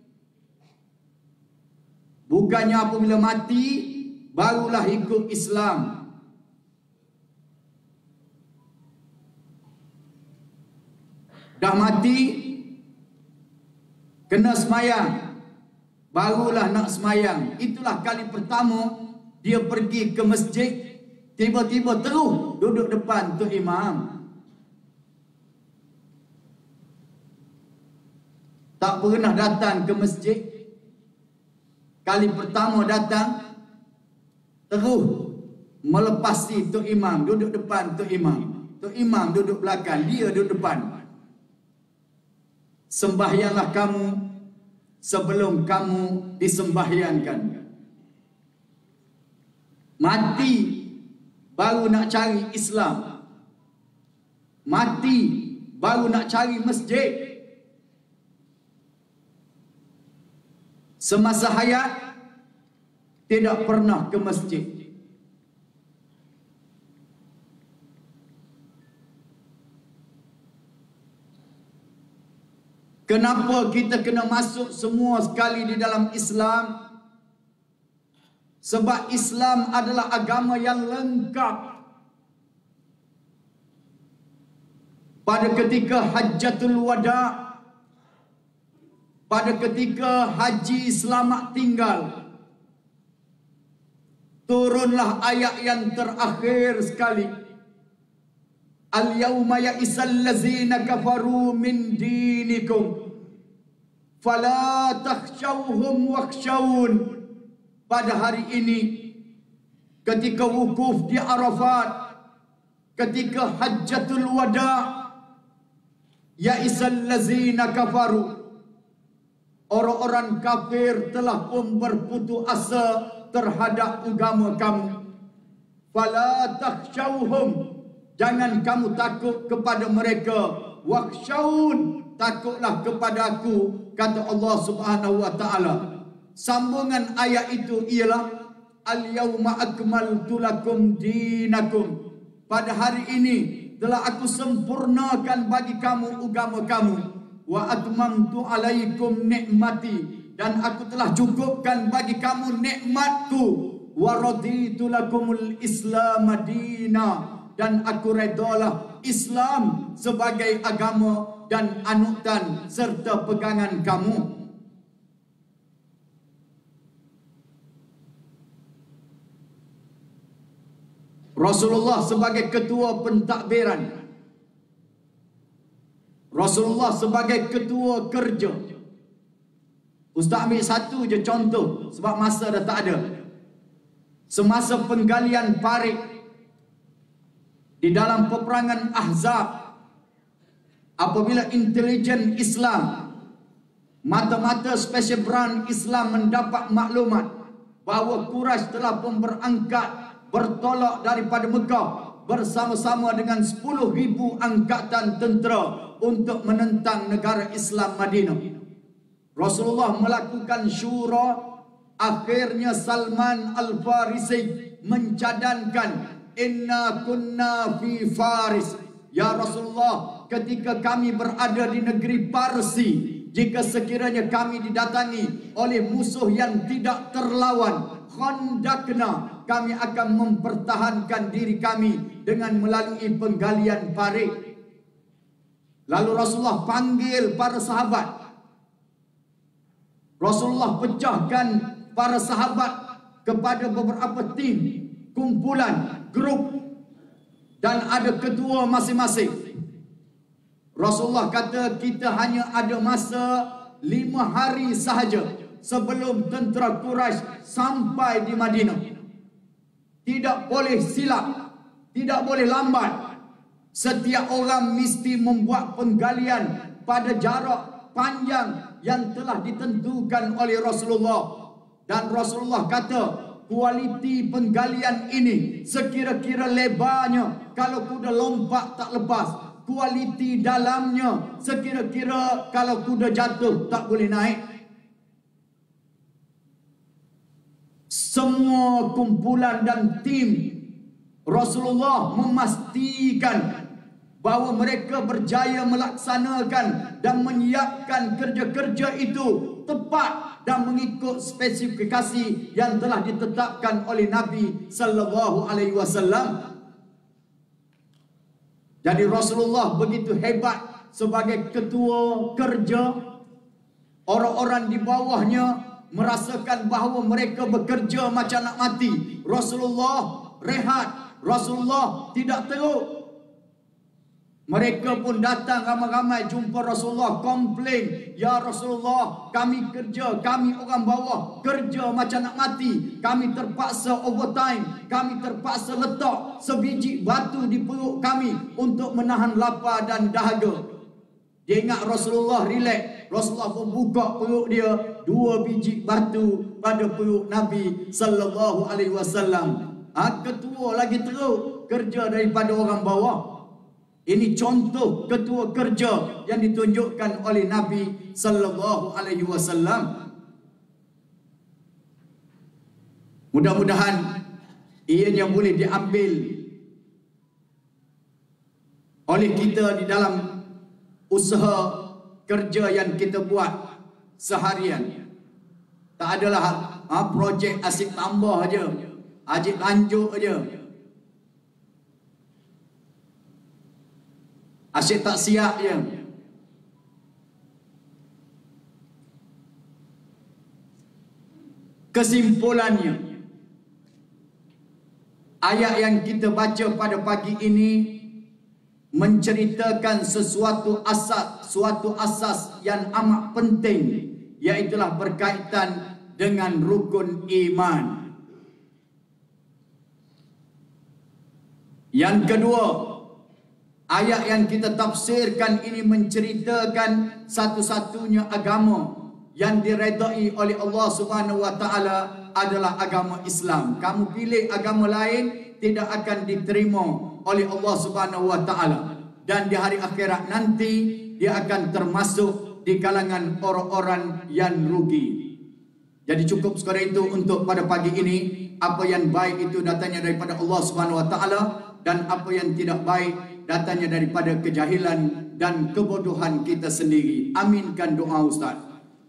Bukannya apabila mati barulah ikut Islam. Dah mati kena semayang, barulah nak semayang. Itulah kali pertama dia pergi ke masjid, tiba-tiba terus duduk depan tu imam. Tak pernah datang ke masjid. Kali pertama datang, terus melepasi tu imam, duduk depan tu imam. Tu imam duduk belakang, dia duduk depan. Sembahyanglah kamu sebelum kamu disembahyangkan. Mati baru nak cari Islam. Mati baru nak cari masjid. Semasa hayat tidak pernah ke masjid. Kenapa kita kena masuk semua sekali di dalam Islam? Sebab Islam adalah agama yang lengkap. Pada ketika Hajjatul Wada', pada ketika haji selamat tinggal, turunlah ayat yang terakhir sekali. Al-yawma ya'isal ladzina kafaru min dinikum fala takhshawhum wakhshawun. Pada hari ini, ketika wukuf di Arafat, ketika Hajjatul Wada', ya'isal ladzina kafaru, orang-orang kafir telah pun berputus asa terhadap agama kamu. Fala takhshawhum, jangan kamu takut kepada mereka. Wakhshawun, takutlah kepada aku, kata Allah Subhanahu wa taala. Sambungan ayat itu ialah al-yawma akmaltu lakum dinakum. Pada hari ini telah aku sempurnakan bagi kamu agama kamu. Wa atmamtu alaikum nikmati, dan aku telah cukupkan bagi kamu nikmatku. Wa raditu lakumul Islam madina, dan aku redalah Islam sebagai agama dan anutan serta pegangan kamu. Rasulullah sebagai ketua pentadbiran, Rasulullah sebagai ketua kerja. Ustaz ambil satu je contoh sebab masa dah tak ada. Semasa penggalian parit di dalam peperangan Ahzab, apabila intelijen Islam, mata-mata special branch Islam mendapat maklumat bahawa Quraisy telah pun berangkat bertolak daripada Mekah bersama-sama dengan 10,000 angkatan tentera untuk menentang negara Islam Madinah. Rasulullah melakukan syura. Akhirnya Salman Al-Farisi mencadangkan, inna kunna fi Faris. Ya Rasulullah, ketika kami berada di negeri Parsi, jika sekiranya kami didatangi oleh musuh yang tidak terlawan, khandakna, kami akan mempertahankan diri kami dengan melalui penggalian parit. Lalu Rasulullah panggil para sahabat. Rasulullah pecahkan para sahabat kepada beberapa tim, kumpulan, grup, dan ada ketua masing-masing. Rasulullah kata, kita hanya ada masa 5 hari sahaja sebelum tentera Quraisy sampai di Madinah. Tidak boleh silap, tidak boleh lambat. Setiap orang mesti membuat penggalian pada jarak panjang yang telah ditentukan oleh Rasulullah. Dan Rasulullah kata, kualiti penggalian ini sekira-kira lebarnya kalau kuda lompat tak lepas. Kualiti dalamnya sekira-kira kalau kuda jatuh tak boleh naik. Semua kumpulan dan tim Rasulullah memastikan bahawa mereka berjaya melaksanakan dan menyiapkan kerja-kerja itu tepat dan mengikut spesifikasi yang telah ditetapkan oleh Nabi sallallahu alaihi wasallam. Jadi Rasulullah begitu hebat sebagai ketua kerja. Orang-orang di bawahnya merasakan bahawa mereka bekerja macam nak mati. Rasulullah rehat, Rasulullah tidak teruk. Mereka pun datang ramai-ramai jumpa Rasulullah, komplain, ya Rasulullah, kami kerja, kami orang bawah kerja macam nak mati. Kami terpaksa overtime, kami terpaksa letak sebiji batu di perut kami untuk menahan lapar dan dahaga. Dia ingat Rasulullah relax. Rasulullah pun buka perut dia, 2 biji batu pada perut Nabi sallallahu alaihi wasallam. Ketua lagi teruk kerja daripada orang bawah. Ini contoh ketua kerja yang ditunjukkan oleh Nabi sallallahu alaihi wasallam. Mudah-mudahan ianya boleh diambil oleh kita di dalam usaha kerja yang kita buat seharian. Tak adalah projek asyik tambah aja, asyik lanjut aja, asyik tak siap je. Kesimpulannya, ayat yang kita baca pada pagi ini menceritakan suatu asas yang amat penting, iaitulah berkaitan dengan rukun iman. Yang kedua, ayat yang kita tafsirkan ini menceritakan satu-satunya agama yang diredai oleh Allah Subhanahu wa taala adalah agama Islam. Kamu pilih agama lain tidak akan diterima oleh Allah Subhanahu wa taala, dan di hari akhirat nanti dia akan termasuk di kalangan orang-orang yang rugi. Jadi cukup sekadar itu untuk pada pagi ini. Apa yang baik itu datangnya daripada Allah Subhanahu wa taala, dan apa yang tidak baik datangnya daripada kejahilan dan kebodohan kita sendiri. Aminkan doa Ustaz.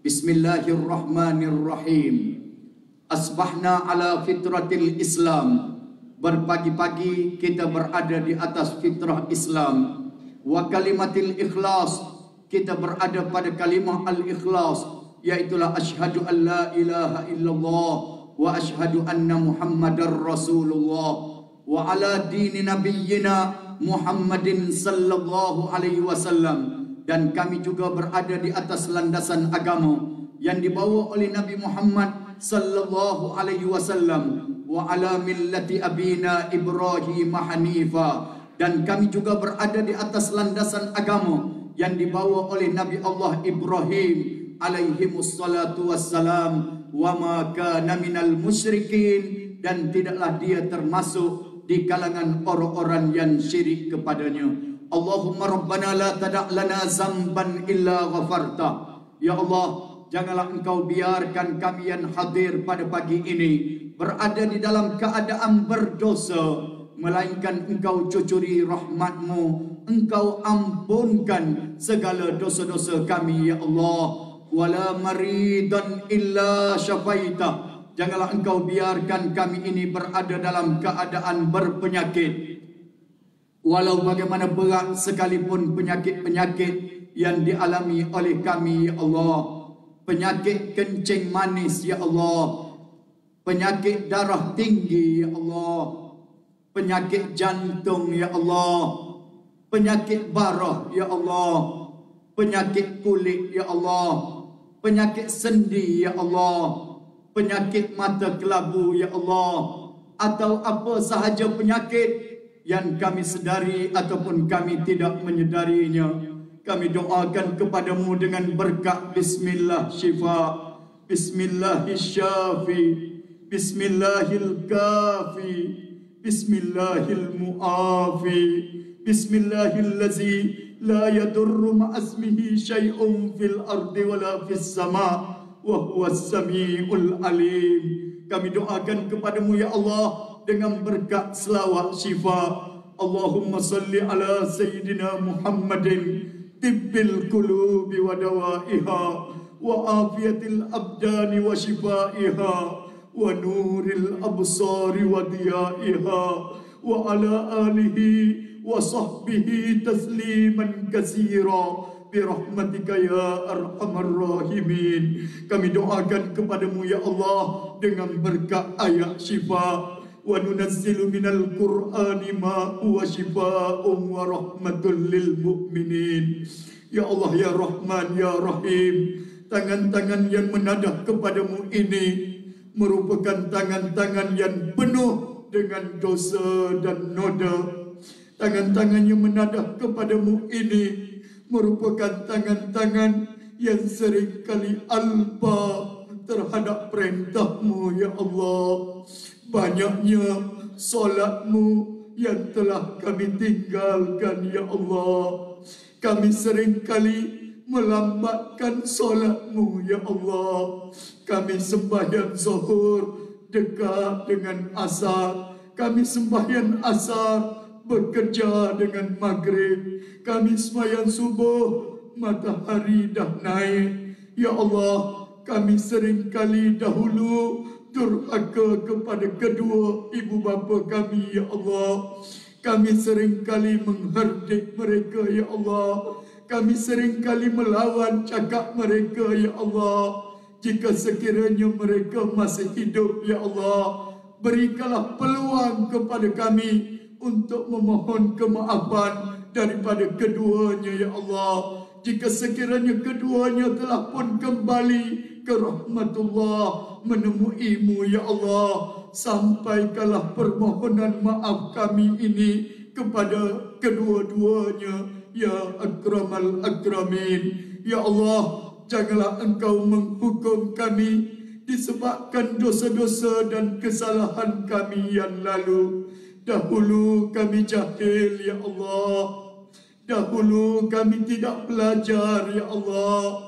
Bismillahirrahmanirrahim. Asbahna ala fitratil Islam. Berpagi-pagi kita berada di atas fitrah Islam. Wa kalimatil ikhlas, kita berada pada kalimah al-ikhlas, iaitulah asyhadu an la ilaha illallah wa asyhadu anna Muhammadar Rasulullah wa ala dini nabiyyina Muhammadin sallallahu alaihi wasallam. Dan kami juga berada di atas landasan agama yang dibawa oleh Nabi Muhammad sallallahu alaihi wasallam, wa ala millati abina Ibrahim hanifa. Dan kami juga berada di atas landasan agama yang dibawa oleh Nabi Allah Ibrahim alaihi wassalatu wassalam, wa ma kana minal musyrikin, dan tidaklah dia termasuk di kalangan orang-orang yang syirik kepadanya. Allahumma rabbana la tada' lana zamban illa ghafarta. Ya Allah, janganlah engkau biarkan kami yang hadir pada pagi ini berada di dalam keadaan berdosa, melainkan engkau cucuri rahmatmu, engkau ampunkan segala dosa-dosa kami ya Allah. Wala maridan illa syafaita. Janganlah engkau biarkan kami ini berada dalam keadaan berpenyakit, walau bagaimana berat sekalipun penyakit-penyakit yang dialami oleh kami ya Allah. Penyakit kencing manis ya Allah, penyakit darah tinggi ya Allah, penyakit jantung ya Allah, penyakit barah ya Allah, penyakit kulit ya Allah, penyakit sendi ya Allah, penyakit mata kelabu ya Allah, atau apa sahaja penyakit yang kami sedari ataupun kami tidak menyedarinya, kami doakan kepadamu dengan berkat Bismillah syifa, Bismillahis syafi, Bismillahil kafi, Bismillahil muafi, Bismillahillazi la yadurru ma'asmihi syai'un fil ardi wala fis sama' wa huwas sami'ul alim. Kami doakan kepadamu ya Allah dengan berkat selawat syifa. Allahumma salli ala Sayyidina Muhammadin tibbil qulubi wa dawaiha wa afiyatil abdani wa shifaiha wa nuril absari wa diyaiha wa ala alihi wa sahbihi tasliman katsira birahmatika ya arhamar rahimin. Kami doakan kepadamu ya Allah dengan berkat ayat syifa. Wa nunazzilu minal Qur'ani ma huwa shifaa'un wa rahmatul lil mu'minin. Ya Allah ya Rahman ya Rahim, tangan-tangan yang menadah kepadamu ini merupakan tangan-tangan yang penuh dengan dosa dan noda. Tangan-tangan yang menadah kepadamu ini merupakan tangan-tangan yang seringkali alpa terhadap perintahmu ya Allah. Banyaknya solatmu yang telah kami tinggalkan, ya Allah. Kami seringkali melambatkan solatmu, ya Allah. Kami sembahyang zuhur dekat dengan asar. Kami sembahyang asar bekerja dengan maghrib. Kami sembahyang subuh, matahari dah naik. Ya Allah, kami seringkali dahulu durhaka kepada kedua ibu bapa kami, ya Allah. Kami seringkali mengherdik mereka, ya Allah. Kami seringkali melawan cakap mereka, ya Allah. Jika sekiranya mereka masih hidup, ya Allah, berikanlah peluang kepada kami untuk memohon kemaafan daripada keduanya, ya Allah. Jika sekiranya keduanya telah pun kembali ke rahmatullah menemuimu, ya Allah, sampaikanlah permohonan maaf kami ini kepada kedua-duanya, ya akramal akramin. Ya Allah, janganlah Engkau menghukum kami disebabkan dosa-dosa dan kesalahan kami yang lalu. Dahulu kami jahil, ya Allah. Dahulu kami tidak belajar, ya Allah.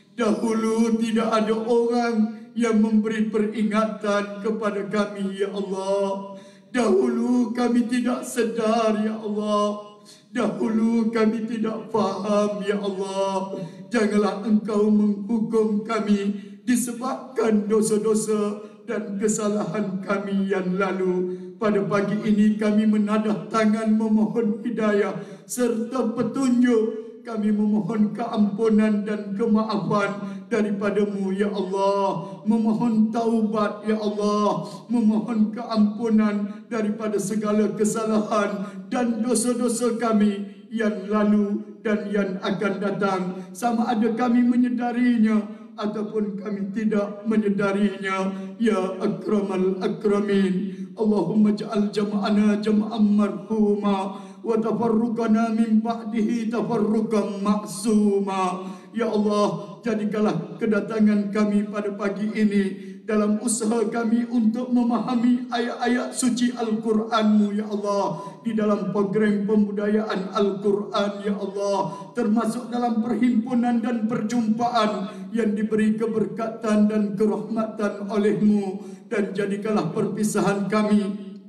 Dahulu tidak ada orang yang memberi peringatan kepada kami, ya Allah. Dahulu kami tidak sedar, ya Allah. Dahulu kami tidak faham, ya Allah. Janganlah Engkau menghukum kami disebabkan dosa-dosa dan kesalahan kami yang lalu. Pada pagi ini kami menadah tangan memohon hidayah serta petunjuk. Kami memohon keampunan dan kemaafan daripada-Mu, ya Allah. Memohon taubat, ya Allah. Memohon keampunan daripada segala kesalahan dan dosa-dosa kami yang lalu dan yang akan datang, sama ada kami menyedarinya ataupun kami tidak menyedarinya, ya akramal akramin. Allahumma ja'al jama'ana jama'an marhuma wa tafarruqana min ba'dihi tafarruqan ma'suma. Ya Allah, jadikanlah kedatangan kami pada pagi ini dalam usaha kami untuk memahami ayat-ayat suci Al-Quran-Mu, ya Allah, di dalam program pembudayaan Al-Quran, ya Allah, termasuk dalam perhimpunan dan perjumpaan yang diberi keberkatan dan kerahmatan oleh-Mu. Dan jadikanlah perpisahan kami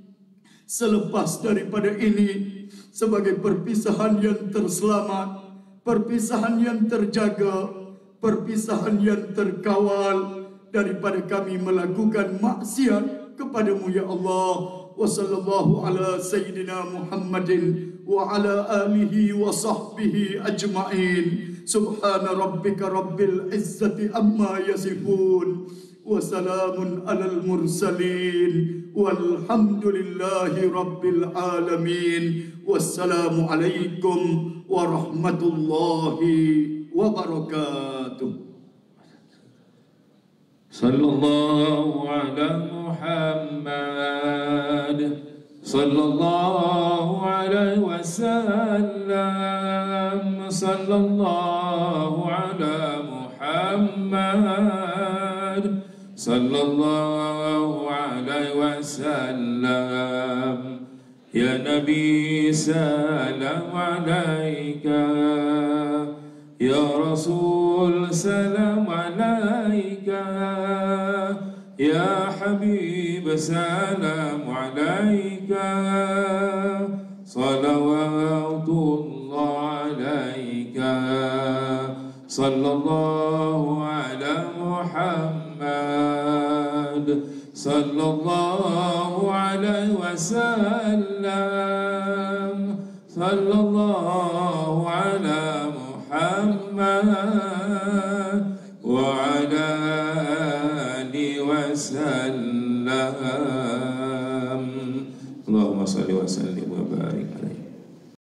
selepas daripada ini sebagai perpisahan yang terselamat, perpisahan yang terjaga, perpisahan yang terkawal daripada kami melakukan maksiat kepadamu, ya Allah. Wa sallallahu ala sayyidina Muhammadin wa ala alihi wa sahbihi ajma'in. Subhana rabbika rabbil izzati amma yasifun wa salamun alal mursalin walhamdulillahi rabbil alamin. Wassalamu alaikum warahmatullahi wabarakatuh. Sallallahu ala Muhammad, sallallahu alaihi wasallam, sallallahu ala Muhammad, sallallahu alaihi wasallam. Ya Nabi salam alaika, ya Rasul salam alaika, ya Habib salam alaika, salawatullah alaika, sallallahu ala Muhammad, sallallahu alaihi wasallam, sallallahu ala Muhammad wa ala alihi wasallam. Allahumma salli wa sallim wa barik